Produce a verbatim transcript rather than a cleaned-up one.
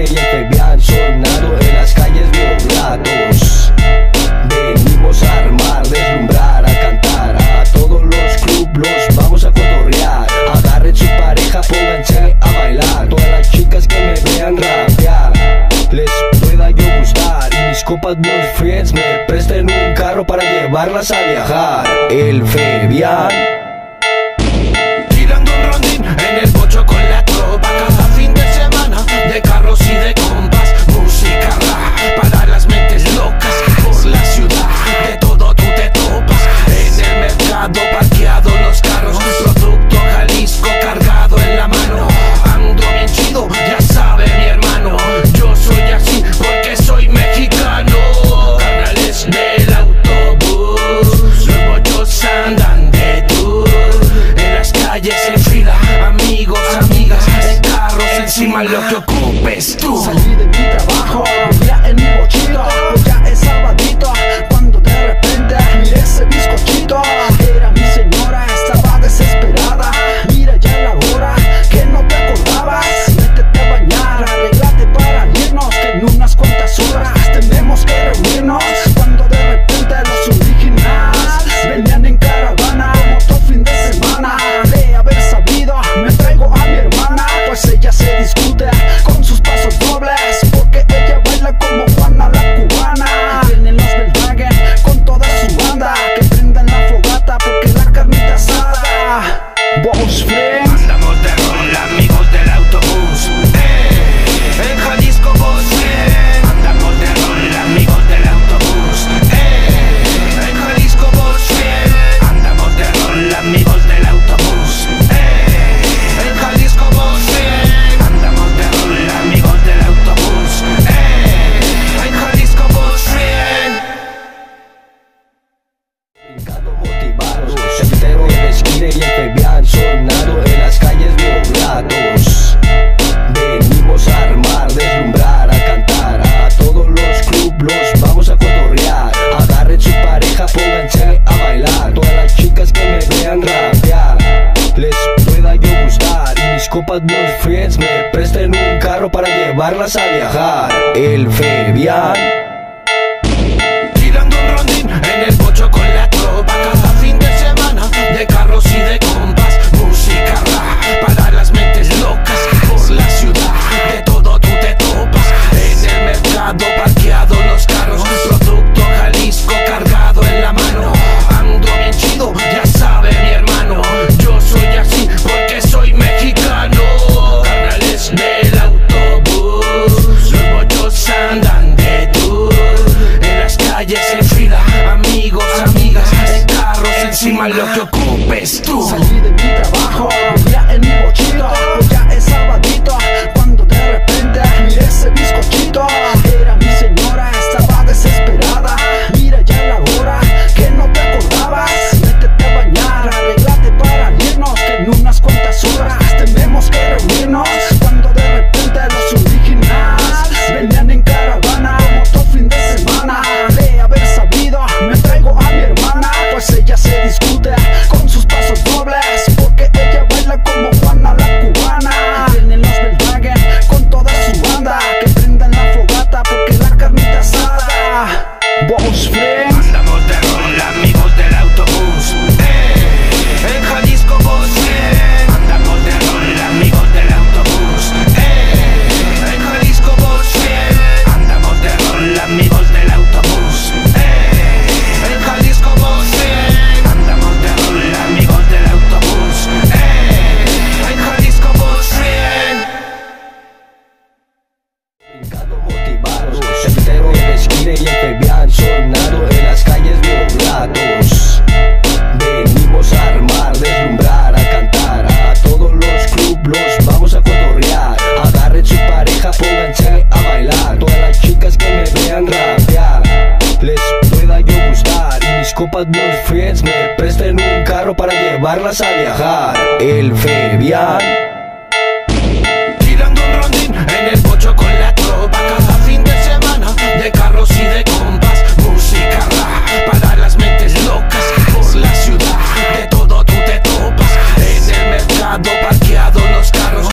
esquina y el Fabián sonando en las calles Nublados. Venimos a armar, deslumbrar, a cantar, a todos los clubs los vamos a cotorrear. Agarren su pareja, pónganse a bailar. Todas las chicas que me vean rapear les pueda yo gustar, y mis copas muy friends me presten un carro para llevarlas a viajar. El Fabián tirando un rondín en el bocho con la tropa, cada fin de semana de carros y de compas. Música rap para las mentes locas, por la ciudad de todo tú te topas. En el mercado parqueado los carros, producto Jalisco cargado en la mano. Ando bien chido, ya sabe mi hermano, yo soy así porque soy mexicano. Carnales del autobús, los bochos andan de tour, en las calles en fila, amigos, amigas, en carros encima lo que ocupes tú. Salí de mi trabajo, vivía en mi bochito, pues ya es sabadito, cuando de repente miré ese bizcochito. Era mi señora, estaba desesperada, mira ya la hora, que no te acordabas. Métete a bañar, arréglate para irnos, que en unas cuantas horas tenemos que reunirnos. Cuando de repente los originales venían en caravana, como todo fin de semana. De haber sabido, me traigo a mi hermana, pues ella se discute con sus pasos dobles, porque ella baila como Juana la cubana. Vienen los Volkswagen con toda su banda, que prendan la fogata porque la carnita asada. Boss Friends, Andamos de rol, amigos del autobús, eh, en Jalisco Boss Friends. Andamos de rol, amigos del autobús, eh, en Jalisco Boss Friends. Andamos de rol, amigos del autobús, eh, en Jalisco Boss Friends. Andamos de rol, amigos del autobús, eh, en Jalisco Boss Friends. brincando motivados, soltero en la esquina y el Fabián sonando en las calles Nublados. Venimos a armar, deslumbrar, a cantar, a todos los clubs los vamos a cotorrear. Agarren su pareja, pónganse a bailar. Todas las chicas que me vean rapear les pueda yo gustar, y mis copas muy friends me presten un carro para llevarlas a viajar. El Fabián Tirando un rondín en el bocho con la tropa, cada fin de semana de carros y de compas. Música rap para las mentes locas, por la ciudad de todo tú te topas. En el mercado parqueado los carros, producto Jalisco cargado en la mano. Ando bien chido, ya sabe mi hermano, yo soy así porque soy mexicano. Carnales del autobús, los bochos andan de tour, en las calles en fila, amigos, amigas, en carros encima lo que ocupes tú. salí de mi trabajo, vivía en mi bochito, pues ya es sabadito, cuando de repente miré ese bizcochito. Era mi señora, estaba desesperada, mira ya la hora, que no te acordabas. Métete a bañar, arréglate para irnos, que en unas cuantas horas tenemos que reunirnos. Cuando de repente los originales venían en caravana, como todo fin de semana. De haber sabido, me traigo a mi hermana, pues ella se discute con sus pasos dobles, porque ella baila como Juana la cubana. Vienen los Volkswagen con toda su banda, que prendan la fogata porque la carnita asada. Boss Friends, Andamos de rol, amigos del autobús, eh, en Jalisco Boss Friends. Andamos de rol, amigos del autobús, eh, en Jalisco Boss Friends. Andamos de rol, amigos del autobús, eh, en Jalisco Boss Friends. Andamos de rol, amigos del autobús, eh, en Jalisco Boss Friends. brincando motivados, soltero en la esquina y el Fabián sonando en las calles Nublados. Venimos a armar, deslumbrar, a cantar, a todos los clubs los vamos a cotorrear. Agarren su pareja, pónganse a bailar. Todas las chicas que me vean rapear les pueda yo gustar, y mis copas muy friends me presten un carro para llevarlas a viajar. El Fabián